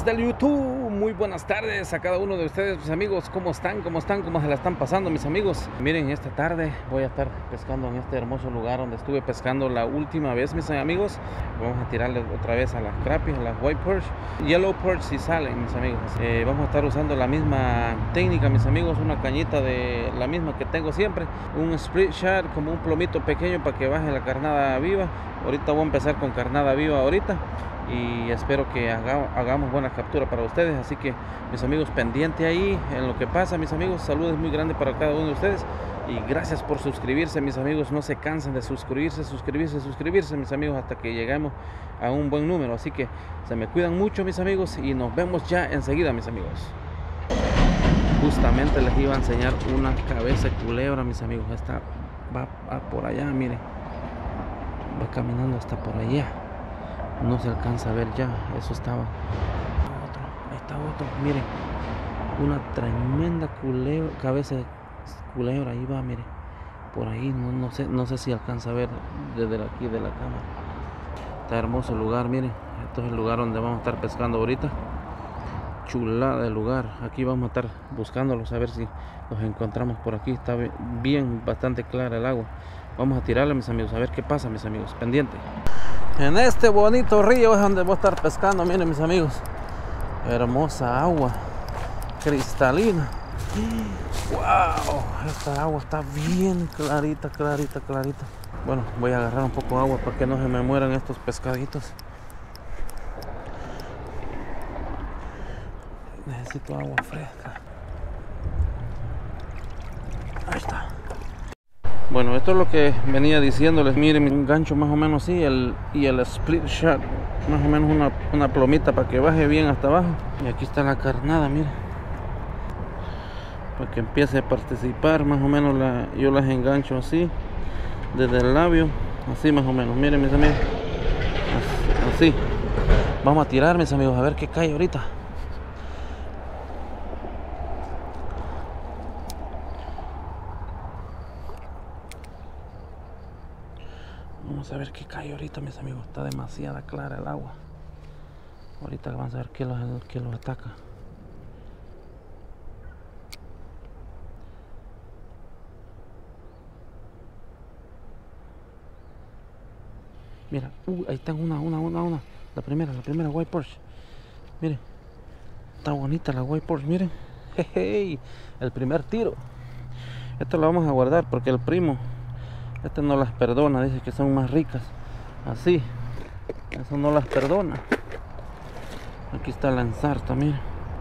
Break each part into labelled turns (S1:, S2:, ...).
S1: del YouTube, muy buenas tardes a cada uno de ustedes, mis amigos. ¿Cómo están? ¿Cómo están? ¿Cómo se la están pasando, mis amigos? Miren, esta tarde voy a estar pescando en este hermoso lugar donde estuve pescando la última vez, mis amigos. Vamos a tirarle otra vez a las crappies, a las white perch, yellow perch si salen, mis amigos. Vamos a estar usando la misma técnica, mis amigos, una cañita de la misma que tengo siempre, un split shot, como un plomito pequeño para que baje la carnada viva. Ahorita voy a empezar con carnada viva ahorita y espero que hagamos buena captura para ustedes. Así que, mis amigos, pendiente ahí en lo que pasa, mis amigos. Saludos muy grandes para cada uno de ustedes y gracias por suscribirse, mis amigos. No se cansen de suscribirse, mis amigos, hasta que lleguemos a un buen número. Así que se me cuidan mucho, mis amigos, y nos vemos ya enseguida, mis amigos. Justamente les iba a enseñar una cabeza de culebra, mis amigos. Esta va por allá, miren, va caminando hasta por allá. No se alcanza a ver ya, eso estaba. Ahí está otro, miren, una tremenda culebra, cabeza de culebra, ahí va, miren, por ahí, no sé si alcanza a ver desde aquí de la cámara. Está hermoso el lugar, miren, esto es el lugar donde vamos a estar pescando ahorita. Chulada de lugar, aquí vamos a estar buscándolos a ver si los encontramos por aquí. Está bien, bastante clara el agua. Vamos a tirarle, mis amigos, a ver qué pasa, mis amigos, pendiente. En este bonito río es donde voy a estar pescando, miren, mis amigos. Hermosa agua, cristalina. Wow, esta agua está bien clarita. Bueno, voy a agarrar un poco de agua para que no se me mueran estos pescaditos. Necesito agua fresca. Ahí está. Bueno, esto es lo que venía diciéndoles. Miren, un gancho más o menos así, y el split shot, más o menos una plomita para que baje bien hasta abajo. Y aquí está la carnada, miren, para que empiece a participar. Más o menos yo las engancho así, desde el labio, así más o menos. Miren, mis amigos, así. Vamos a tirar, mis amigos, a ver qué cae ahorita. Vamos a ver qué cae ahorita, mis amigos. Está demasiada clara el agua. Ahorita vamos a ver qué los ataca. Mira, ahí está una. La primera white perch. Miren, está bonita la white perch, miren. Jeje, el primer tiro. Esto lo vamos a guardar porque el primo, este no las perdona, dice que son más ricas. Así, eso no las perdona. Aquí está la ensarta, miren.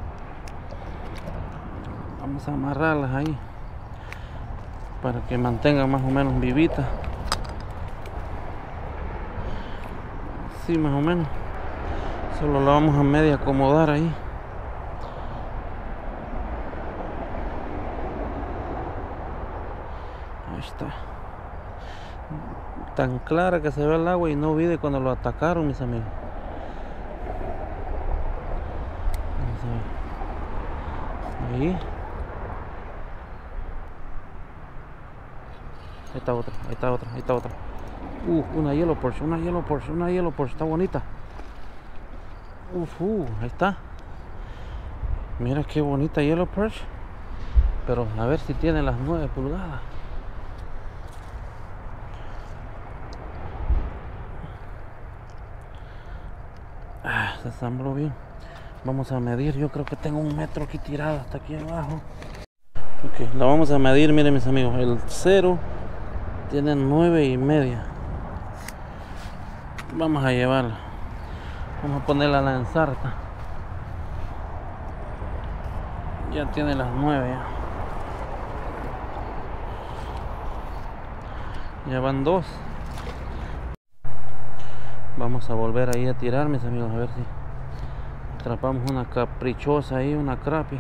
S1: Vamos a amarrarlas ahí para que mantengan más o menos vivitas. Así más o menos. Solo la vamos a medio acomodar ahí. Ahí está. Tan clara que se ve el agua y no vi de cuando lo atacaron, mis amigos. Ahí. Ahí está otra. Una yellow perch, está bonita. Ahí está. Mira qué bonita yellow perch. Pero a ver si tiene las 9 pulgadas. Se ensambló bien. Vamos a medir. Yo creo que tengo 1 metro aquí tirado hasta aquí abajo. Ok, la vamos a medir. Miren, mis amigos, el 0 tiene 9,5. Vamos a llevarla. Vamos a ponerla a la ensarta. Ya tiene las 9 ya van 2. Vamos a volver ahí a tirar, mis amigos, a ver si atrapamos una caprichosa ahí, una crappie.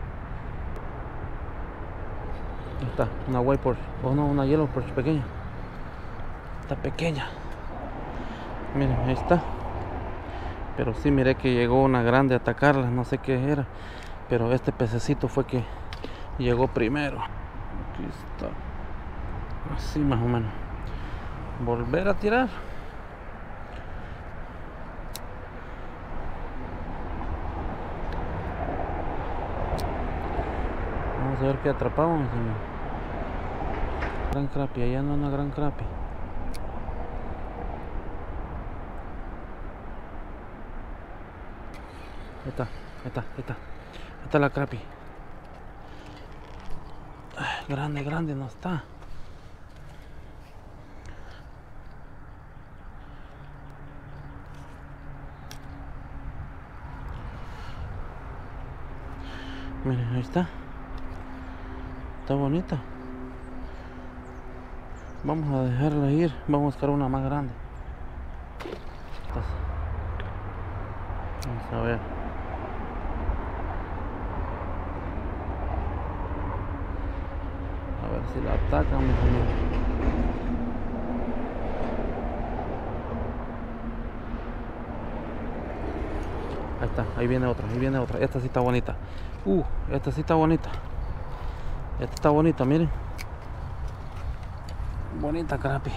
S1: Ahí está, una white perch, o no, una yellow perch pequeña. Está pequeña. Miren, ahí está. Pero sí miré que llegó una grande a atacarla, no sé qué era. Pero este pececito fue que llegó primero. Aquí está. Así más o menos. Volver a tirar. Vamos a ver qué atrapamos, señor. Gran crappie, allá no, una gran crappie. Ahí está, ahí está, ahí está. Ahí está la crappie. Ay, grande, grande no está. Miren, ahí está. Está bonita. Vamos a dejarla ir. Vamos a buscar una más grande. Vamos a ver. A ver si la atacan, mis amigos. Ahí está, ahí viene otra, ahí viene otra. Esta sí está bonita. Esta sí está bonita. Esta está bonita, miren. Bonita crappie.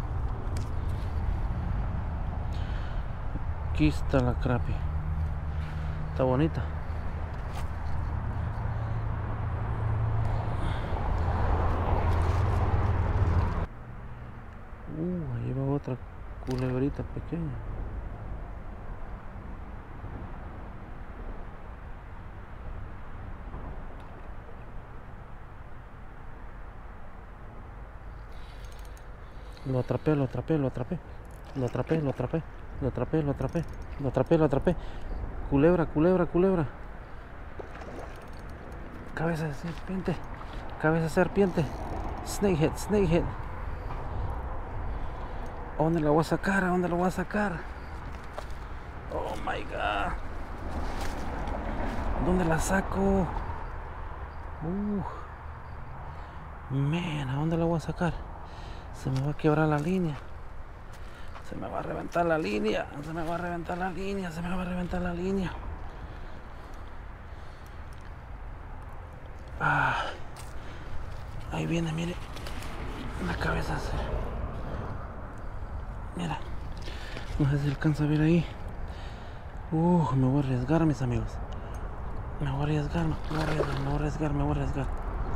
S1: Aquí está la crappie. Está bonita. Ahí va otra culebrita pequeña. Lo atrapé, lo atrapé, lo atrapé. Lo atrapé, lo atrapé. Lo atrapé, lo atrapé. Lo atrapé, lo atrapé. Culebra, culebra, culebra. Cabeza de serpiente. Cabeza de serpiente. Snakehead, snakehead. ¿A dónde la voy a sacar? ¿A dónde la voy a sacar? Oh my god. ¿Dónde la saco? Man, ¿a dónde la voy a sacar? Se me va a quebrar la línea. Se me va a reventar la línea. Se me va a reventar la línea. Se me va a reventar la línea. Ahí viene, mire. La cabeza. Mira. No sé si alcanza a ver ahí. Me voy a arriesgar, mis amigos. Me voy a arriesgar, me voy a arriesgar, me voy a arriesgar, me voy a arriesgar.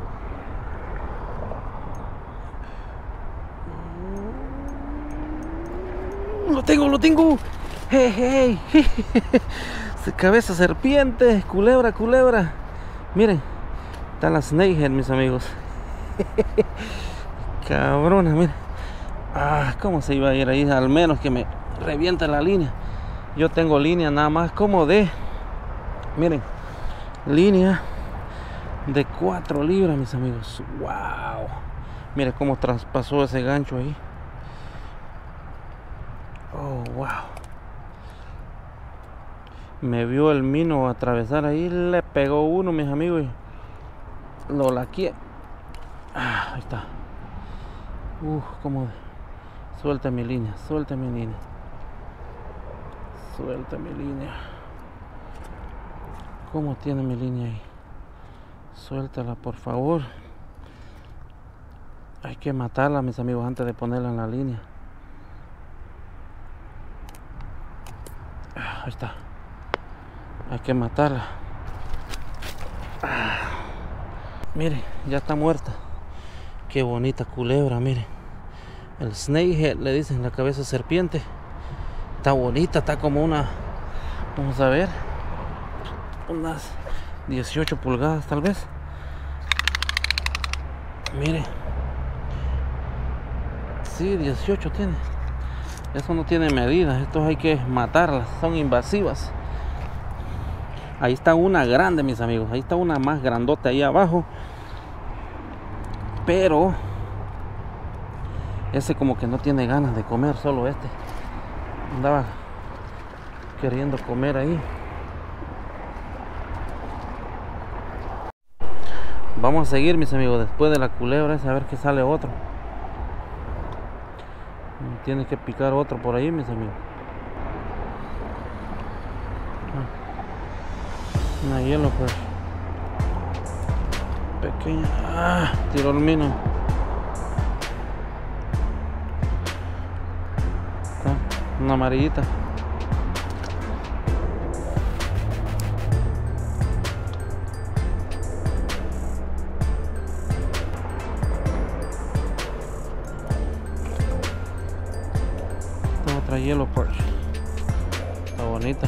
S1: Lo tengo, lo tengo. Hey, hey. Cabeza serpiente, culebra, culebra. Miren, está la snakehead, mis amigos. Cabrona, miren. ¿Cómo se iba a ir ahí? Al menos que me reviente la línea. Yo tengo línea nada más como de, miren, línea de 4 libras, mis amigos. Wow. Miren cómo traspasó ese gancho ahí. Oh, wow. Me vio el mino atravesar ahí, le pegó uno, mis amigos, y lo laqué. Ahí está. Cómo suelta mi línea, suelta mi línea. Suelta mi línea. ¿Cómo tiene mi línea ahí? Suéltala, por favor. Hay que matarla, mis amigos, antes de ponerla en la línea. Ahí está. Hay que matarla. Mire, ya está muerta. Qué bonita culebra, mire. El snakehead, le dicen, la cabeza de serpiente. Está bonita, está como una, vamos a ver, unas 18 pulgadas tal vez. Mire. Sí, 18 tiene. Eso no tiene medidas, estos hay que matarlas, son invasivas. Ahí está una grande, mis amigos, ahí está una más grandota ahí abajo. Pero ese como que no tiene ganas de comer, solo este. Andaba queriendo comer ahí. Vamos a seguir, mis amigos, después de la culebra, a ver que sale otro. Tiene que picar otro por ahí, mis amigos. Una hielo, pues. Pequeña. Tiró el mino. Una amarillita. Yellow Perch. Está bonita.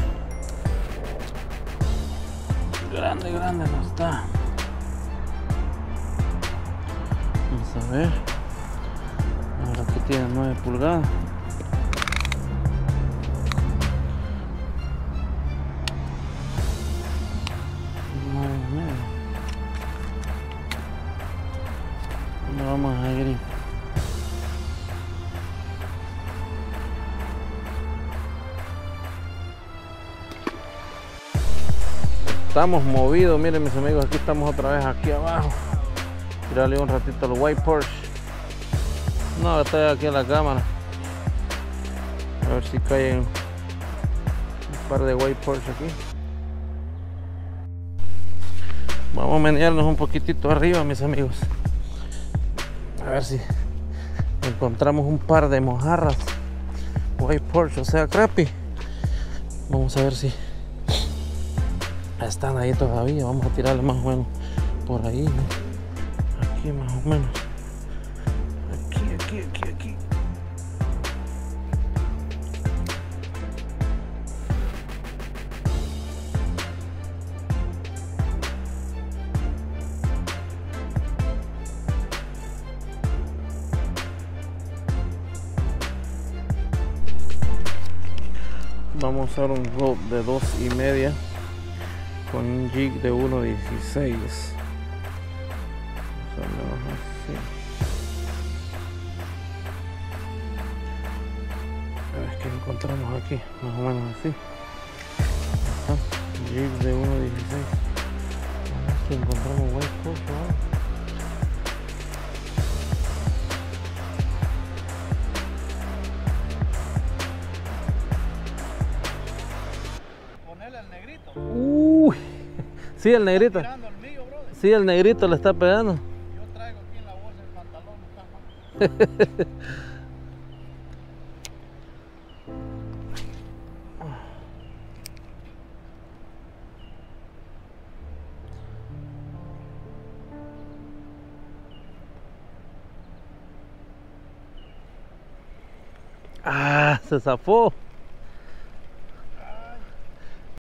S1: Grande no está. Vamos a ver. Ahora aquí tiene 9 pulgadas. Vamos a ir. Estamos movidos, miren mis amigos, aquí estamos otra vez aquí abajo. Tirarle un ratito al White Perch. No, estoy aquí en la cámara. A ver si caen un par de White Perch aquí. Vamos a menearnos un poquitito arriba, mis amigos. A ver si encontramos un par de mojarras White Perch, o sea, crappie. Vamos a ver si están ahí todavía. Vamos a tirarle más o menos por ahí, ¿no? Aquí más o menos. Aquí. Vamos a usar un rod de 2,5 con un jig de 1,16. A ver qué encontramos aquí, más o menos así. Jig de 1,16. A ver si encontramos White Perch o algo. Uy, sí, el negrito. Sí, el negrito le está pegando.
S2: Yo traigo aquí en la bolsa el pantalón, está mal.
S1: Ah, se zafó.